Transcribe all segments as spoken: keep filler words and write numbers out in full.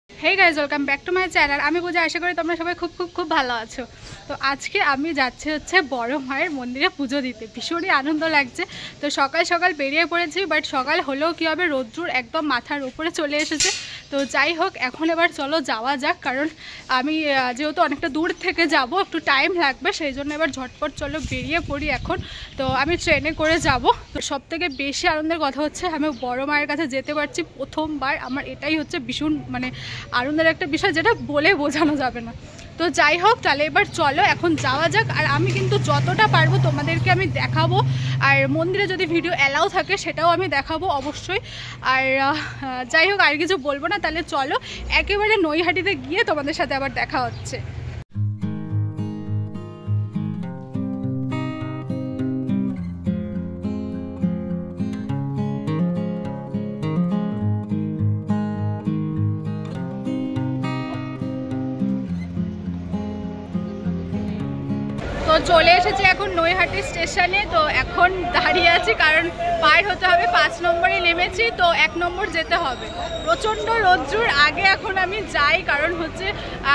Hey guys welcome back to my channel. আমি পূজা, আশা করি তোমরা সবাই খুব খুব খুব ভালো আছো। তো আজকে আমি যাচ্ছি হচ্ছে বড় মায়ের মন্দিরে পুজো দিতে, ভীষণই আনন্দ লাগছে। তো সকাল সকাল বেরিয়ে পড়েছি, বাট সকাল হলেও কী হবে, রোদ্দুর একদম মাথার উপরে চলে এসেছে। তো যাই হোক, এখন এবার চলো যাওয়া যাক, কারণ আমি যেহেতু অনেকটা দূর থেকে যাব, একটু টাইম লাগবে, সেই জন্য এবার ঝটপট চলো বেরিয়ে পড়ি এখন। তো আমি ট্রেনে করে যাব। তো সবথেকে বেশি আনন্দের কথা হচ্ছে আমি বড় মায়ের কাছে যেতে পারছি প্রথমবার। আমার এটাই হচ্ছে ভীষণ মানে আনন্দের একটা বিষয়, যেটা বলে বোঝানো যাবে না। তো যাই হোক, তাহলে এবার চলো এখন যাওয়া যাক। আর আমি কিন্তু যতটা পারবো তোমাদেরকে আমি দেখাবো, আর মন্দিরে যদি ভিডিও অ্যালাউ থাকে সেটাও আমি দেখাবো অবশ্যই। আর যাই হোক, আর কিছু বলবো না, তাহলে চলো একেবারে নৈহাটিতে গিয়ে তোমাদের সাথে আবার দেখা হচ্ছে। তো চলে এসেছি এখন নৈহাটি স্টেশনে। তো এখন দাঁড়িয়ে আছি, কারণ পার হতে হবে, পাঁচ নম্বরে নেমেছি, তো এক নম্বর যেতে হবে। প্রচণ্ড রোদ্দুর, আগে এখন আমি যাই, কারণ হচ্ছে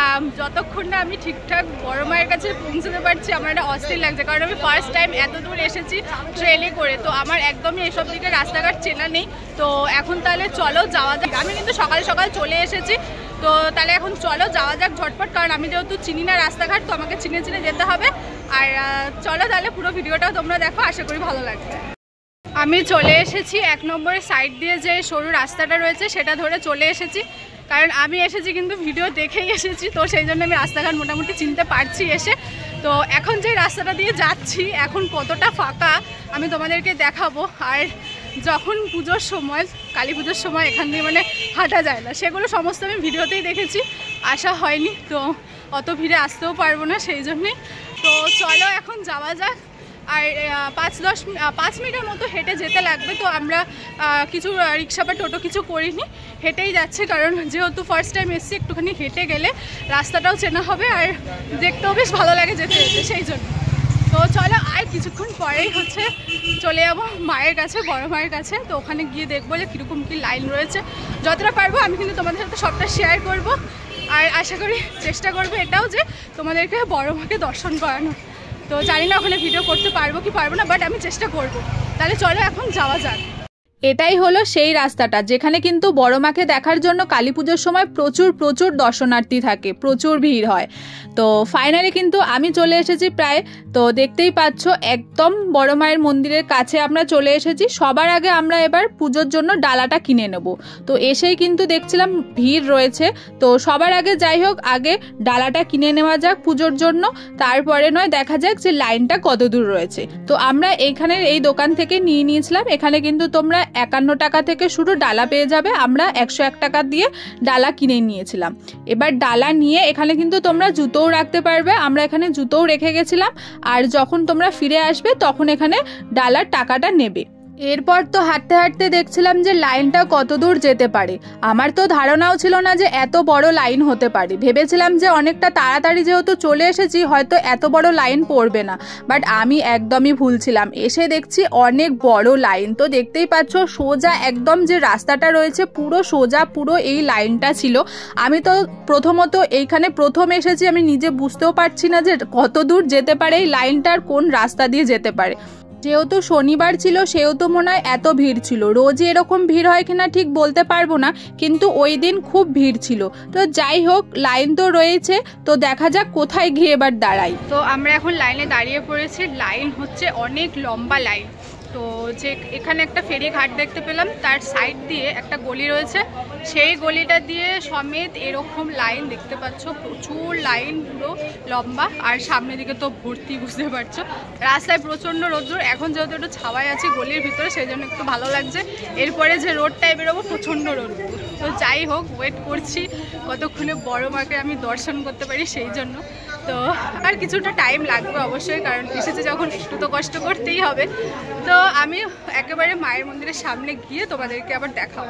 যতক্ষণ না আমি ঠিকঠাক বড় মায়ের কাছে পৌঁছতে পারছি আমার একটা অস্থির লাগছে, কারণ আমি ফার্স্ট টাইম এত দূর এসেছি ট্রেনে করে। তো আমার একদমই এসব দিকে রাস্তাঘাট চেনা নেই। তো এখন তাহলে চলো যাওয়া যাক। আমি কিন্তু সকাল সকাল চলে এসেছি, তো তাহলে এখন চলো যাওয়া যাক ঝটপট, কারণ আমি যেহেতু চিনি না রাস্তাঘাট, তো আমাকে চিনে চিনে যেতে হবে। আর চলো তাহলে পুরো ভিডিওটাও তোমরা দেখো, আশা করি ভালো লাগবে। আমি চলে এসেছি এক নম্বরের সাইড দিয়ে যে সরু রাস্তাটা রয়েছে সেটা ধরে চলে এসেছি, কারণ আমি এসেছি কিন্তু ভিডিও দেখেই এসেছি, তো সেই জন্য আমি রাস্তাঘাট মোটামুটি চিনতে পারছি এসে। তো এখন যে রাস্তাটা দিয়ে যাচ্ছি এখন কতটা ফাঁকা আমি তোমাদেরকে দেখাবো। আর যখন পুজোর সময়, কালী পুজোর সময় এখান দিয়ে মানে হাঁটা যায় না, সেগুলো সমস্ত আমি ভিডিওতেই দেখেছি, আসা হয়নি, তো অত ভিড়ে আসতেও পারবো না, সেই জন্যেই। তো চলো এখন যাওয়া যাক। আর পাঁচ দশ পাঁচ মিনিটের মতো হেঁটে যেতে লাগবে। তো আমরা কিছু রিক্সা বা টোটো কিছু করিনি, হেঁটেই যাচ্ছে, কারণ যেহেতু ফার্স্ট টাইম এসছি, একটুখানি হেঁটে গেলে রাস্তাটাও চেনা হবে আর দেখতেও বেশ ভালো লাগে যেতে যেতে, সেই জন্য। তো চলো, আর কিছুক্ষণ পরেই হচ্ছে চলে যাবো মায়ের কাছে, বড় মায়ের কাছে। তো ওখানে গিয়ে দেখবো যে কীরকম কী লাইন রয়েছে। যতটা পারবো আমি কিন্তু তোমাদের সাথে সবটা শেয়ার করব। আর আশা করি চেষ্টা করবো এটাও যে তোমাদেরকে বড় মাকে দর্শন করানো। তো জানি না ওখানে ভিডিও করতে পারবো কি পারবো না, বাট আমি চেষ্টা করব। তাহলে চলো এখন যাওয়া যাক। এটাই হলো সেই রাস্তাটা যেখানে কিন্তু বড় মাকে দেখার জন্য কালী পুজোর সময় প্রচুর প্রচুর দর্শনার্থী থাকে, প্রচুর ভিড় হয়। তো ফাইনালি কিন্তু আমি চলে এসেছি প্রায়, তো দেখতেই পাচ্ছ একদম বড় মায়ের মন্দিরের কাছে আমরা চলে এসেছি। সবার আগে আমরা এবার পুজোর জন্য ডালাটা কিনে নেব। তো এসেই কিন্তু দেখছিলাম ভিড় রয়েছে, তো সবার আগে যাই হোক আগে ডালাটা কিনে নেওয়া যাক পুজোর জন্য, তারপরে নয় দেখা যাক যে লাইনটা কত দূর রয়েছে। তো আমরা এইখানের এই দোকান থেকে নিয়ে নিয়েছিলাম। এখানে কিন্তু তোমরা একান্ন টাকা থেকে শুরু ডালা পেয়ে যাবে, আমরা একশো এক টাকা দিয়ে ডালা কিনে নিয়েছিলাম। এবার ডালা নিয়ে এখানে কিন্তু তোমরা জুতোও রাখতে পারবে, আমরা এখানে জুতোও রেখে গেছিলাম। আর যখন তোমরা ফিরে আসবে তখন এখানে ডালার টাকাটা নেবে। এরপর তো হাঁটতে হাঁটতে দেখছিলাম যে লাইনটা কত দূর যেতে পারে। আমার তো ধারণাও ছিল না যে এত বড় লাইন হতে পারে, ভেবেছিলাম যে অনেকটা তাড়াতাড়ি যেহেতু চলে এসেছি হয়তো এত বড় লাইন পড়বে না, বাট আমি একদমই ভুল ছিলাম। এসে দেখছি অনেক বড় লাইন। তো দেখতেই পাচ্ছ সোজা একদম যে রাস্তাটা রয়েছে পুরো সোজা পুরো এই লাইনটা ছিল। আমি তো প্রথমত এইখানে প্রথম এসেছি, আমি নিজে বুঝতেও পারছি না যে কত দূর যেতে পারে এই লাইনটার, কোন রাস্তা দিয়ে যেতে পারে। যেহেতু শনিবার ছিল সেহেতু মনে হয় এত ভিড় ছিল, রোজই এরকম ভিড় হয় কিনা ঠিক বলতে পারবো না, কিন্তু ওই দিন খুব ভিড় ছিল। তো যাই হোক, লাইন তো রয়েছে, তো দেখা যাক কোথায় গিয়ে এবার দাঁড়াই। তো আমরা এখন লাইনে দাঁড়িয়ে পড়েছি, লাইন হচ্ছে অনেক লম্বা লাইন। তো যে এখানে একটা ফেরি ঘাট দেখতে পেলাম, তার সাইড দিয়ে একটা গলি রয়েছে, সেই গলিটা দিয়ে সমেত এরকম লাইন দেখতে পাচ্ছ, প্রচুর লাইন পুরো লম্বা। আর সামনের দিকে তো ভর্তি, বুঝতে পারছো রাস্তায় প্রচণ্ড রোদ্দুর। এখন যেহেতু একটু ছাওয়াই আছে গলির ভিতরে, সেই জন্য একটু ভালো লাগছে। এরপরে যে রোডটায় বেরোবো প্রচণ্ড রোদ্দুর। তো যাই হোক, ওয়েট করছি কতক্ষণে বড় মাকে আমি দর্শন করতে পারি, সেই জন্য। তো আর কিছুটা টাইম লাগবে অবশ্যই, কারণ এসেছে যখন একটু তো কষ্ট করতেই হবে। তো আমি একেবারে মায়ের মন্দিরের সামনে গিয়ে তোমাদেরকে আবার দেখাবো।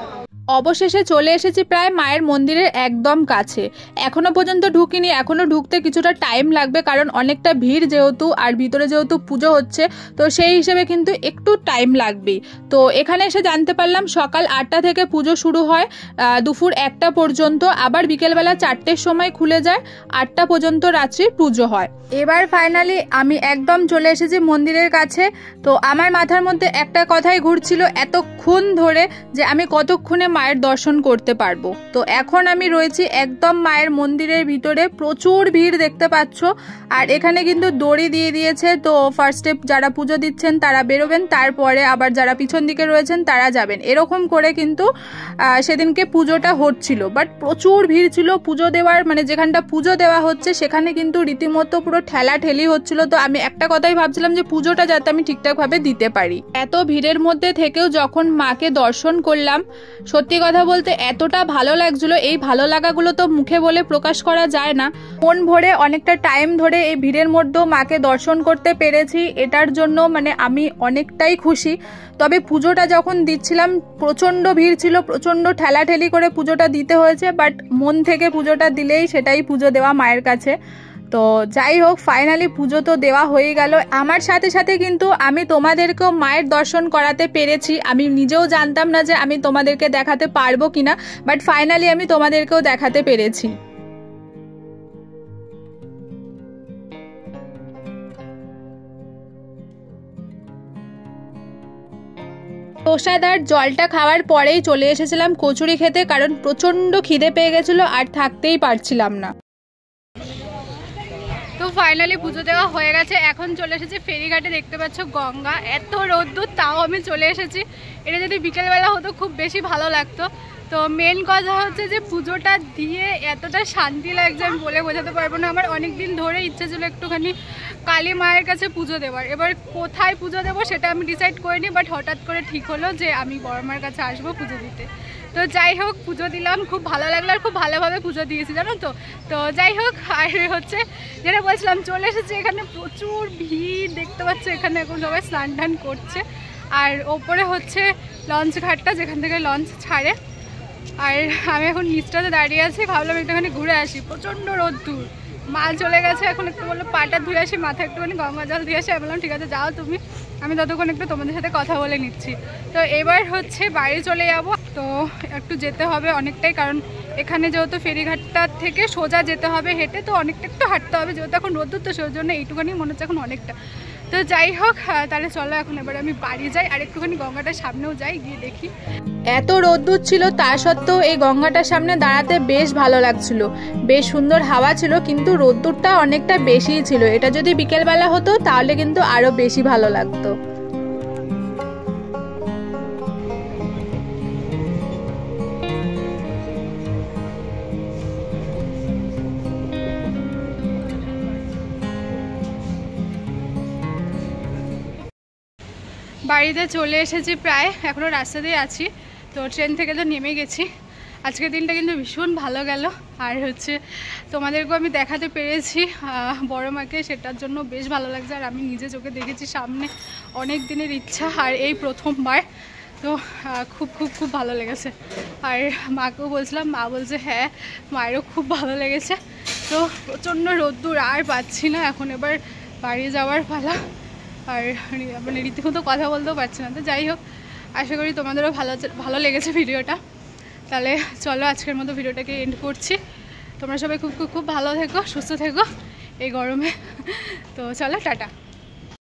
অবশেষে চলে এসেছি প্রায় মায়ের মন্দিরের একদম কাছে। এখনো পর্যন্ত ঢুকিনি, এখনো ঢুকতে কিছুটা টাইম লাগবে, কারণ অনেকটা ভিড় যেহেতু আর ভিতরে যেহেতু পুজো হচ্ছে, তো সেই হিসেবে কিন্তু একটু টাইম লাগবেই। তো এখানে এসে জানতে পারলাম সকাল আটটা থেকে পুজো শুরু হয় দুপুর একটা পর্যন্ত, আবার বিকেলবেলা চারটের সময় খুলে যায়, আটটা পর্যন্ত রাত্রি পুজো হয়। এবার ফাইনালি আমি একদম চলে এসেছি মন্দিরের কাছে। তো আমার মাথার মধ্যে একটা কথাই ঘুরছিল এতক্ষণ ধরে যে আমি কতক্ষণে মায়ের দর্শন করতে পারবো। তো এখন আমি রয়েছি একদম মায়ের মন্দিরের ভিতরে, প্রচুর ভিড় দেখতে পাচ্ছ। আর এখানে কিন্তু দড়ি দিয়ে দিয়েছে, তো ফার্স্টে যারা পুজো দিচ্ছেন তারা বেরোবেন, তারপরে আবার যারা পিছন দিকে রয়েছেন তারা যাবেন, এরকম করে কিন্তু সেদিনকে পুজোটা হচ্ছিল। বাট প্রচুর ভিড় ছিল পুজো দেওয়ার, মানে যেখানটা পুজো দেওয়া হচ্ছে সেখানে কিন্তু রীতিমতো পুরো ঠেলা ঠেলি হচ্ছিল। তো আমি একটা কথাই ভাবছিলাম যে পুজোটা যাতে আমি ঠিকঠাকভাবে দিতে পারি। এত ভিড়ের মধ্যে থেকেও যখন মাকে দর্শন করলাম, সত্যি কথা বলতে এতটা ভালো লাগছিল, এই ভালো লাগাগুলো তো মুখে বলে প্রকাশ করা যায় না। মন ভরে অনেকটা টাইম ধরে এই ভিড়ের মধ্যেও মাকে দর্শন করতে পেরেছি, এটার জন্য মানে আমি অনেকটাই খুশি। তবে পুজোটা যখন দিচ্ছিলাম প্রচণ্ড ভিড় ছিল, প্রচণ্ড ঠেলাঠেলি করে পুজোটা দিতে হয়েছে, বাট মন থেকে পুজোটা দিলেই সেটাই পুজো দেওয়া মায়ের কাছে। তো যাই হোক, ফাইনালি পুজো তো দেওয়া হয়ে গেল। আমার সাথে সাথে কিন্তু আমি তোমাদেরকেও মায়ের দর্শন করাতে পেরেছি। আমি নিজেও জানতাম না যে আমি তোমাদেরকে দেখাতে পারবো কিনা, বাট ফাইনালি আমি তোমাদেরকেও দেখাতে পেরেছি। প্রসাদ আর জলটা খাওয়ার পরেই চলে এসেছিলাম কচুরি খেতে, কারণ প্রচণ্ড খিদে পেয়ে গেছিলো আর থাকতেই পারছিলাম না। তো ফাইনালি পুজো দেওয়া হয়ে গেছে, এখন চলে এসেছি ফেরিঘাটে। দেখতে পাচ্ছ গঙ্গা, এত রোদ্দুর তাও আমি চলে এসেছি। এটা যদি বিকেলবেলা হতো খুব বেশি ভালো লাগতো। তো মেন কথা হচ্ছে যে পুজোটা দিয়ে এতটা শান্তি লাগছে আমি বলে বোঝাতে পারবো না। আমার অনেক দিন ধরে ইচ্ছে ছিল একটুখানি কালী মায়ের কাছে পুজো দেওয়ার। এবার কোথায় পুজো দেবো সেটা আমি ডিসাইড করিনি, বাট হঠাৎ করে ঠিক হলো যে আমি বড় মায়ের কাছে আসবো পুজো দিতে। তো যাই হোক, পুজো দিলাম, খুব ভালো লাগলো আর খুব ভালোভাবে পুজো দিয়েছি জানো তো। তো যাই হোক, আর হচ্ছে যেটা বলছিলাম, চলে এসেছি এখানে, প্রচুর ভিড় দেখতে পাচ্ছ। এখানে এখন সবাই স্নান টান করছে, আর ওপরে হচ্ছে লঞ্চ ঘাটটা যেখান থেকে লঞ্চ ছাড়ে। আর আমি এখন নিচটাতে দাঁড়িয়ে আছি, ভাবলাম একটুখানি ঘুরে আসি, প্রচণ্ড রোদ্দুর। মা চলে গেছে, এখন একটু বললো পাটা ধুয়ে আসি, মাথা একটুখানি গঙ্গা জল দিয়ে আসি। আমি বললাম ঠিক আছে যাও তুমি, আমি ততক্ষণ একটু তোমাদের সাথে কথা বলে নিচ্ছি। তো এবার হচ্ছে বাড়ি চলে যাব। তো একটু যেতে হবে অনেকটাই, কারণ এখানে যেহেতু ফেরিঘাটটা থেকে সোজা যেতে হবে হেঁটে, তো অনেকটা একটু হাঁটতে হবে, যেহেতু এখন রোদ্দুর, তো সেই জন্য এইটুখানি মনে হচ্ছে এখন অনেকটা। তো যাই হোক, তাহলে চলো এখন এবার আমি বাড়ি যাই, আর একটুখানি গঙ্গাটার সামনেও যাই, গিয়ে দেখি। এত রোদ্দুর ছিল তা সত্ত্বেও এই গঙ্গাটার সামনে দাঁড়াতে বেশ ভালো লাগছিল, বেশ সুন্দর হাওয়া ছিল, কিন্তু রোদ্দুরটা অনেকটা বেশিই ছিল। এটা যদি বিকেলবেলা হতো তাহলে কিন্তু আরো বেশি ভালো লাগতো। বাড়িতে চলে এসেছি প্রায়, এখনও রাস্তাতেই আছি। তো ট্রেন থেকে তো নেমে গেছি। আজকের দিনটা কিন্তু ভীষণ ভালো গেল, আর হচ্ছে তোমাদেরকেও আমি দেখাতে পেরেছি বড় মাকে, সেটার জন্য বেশ ভালো লাগছে। আর আমি নিজে চোখে দেখেছি সামনে, অনেক দিনের ইচ্ছা, আর এই প্রথমবার। তো খুব খুব খুব ভালো লেগেছে। আর মাকেও বলছিলাম, মা বলছে হ্যাঁ মায়েরও খুব ভালো লেগেছে। তো প্রচণ্ড রোদ্দুর আর পাচ্ছি না, এখন এবার বাড়ি যাওয়ার পালা। আর মানে রীতিমতো কথা বলতেও পারছি না। তো যাই হোক, আশা করি তোমাদেরও ভালো ভালো লেগেছে ভিডিওটা। তাহলে চলো আজকের মতো ভিডিওটাকে এন্ড করছি। তোমরা সবাই খুব খুব খুব ভালো থেকো, সুস্থ থেকো এই গরমে। তো চলো, টাটা।